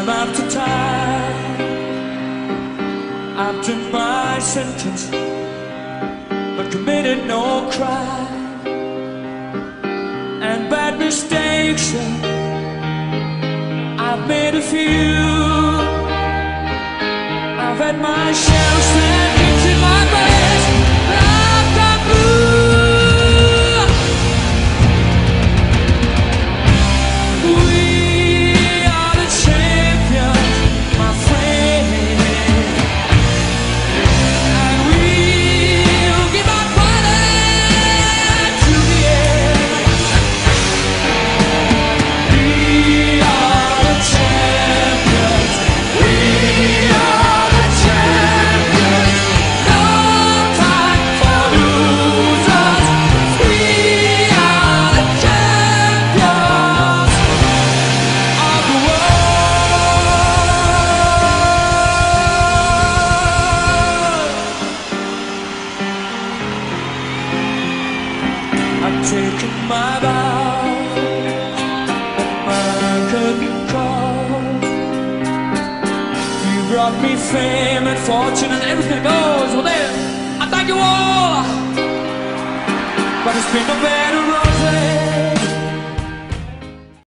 time after time. I've done my sentence, but committed no crime. And bad mistakes, I've made a few. I've had my share of sandwich in my best lifetime blue. We are the champions, my friend, and we'll give our body to the end. We are the champions. We are the champions. No time for losers. We are the champions of the world. I've taken my vow at my curtain call. You brought me fame and fortune and everything that goes with it. I thank you all, but it's been no bed of roses.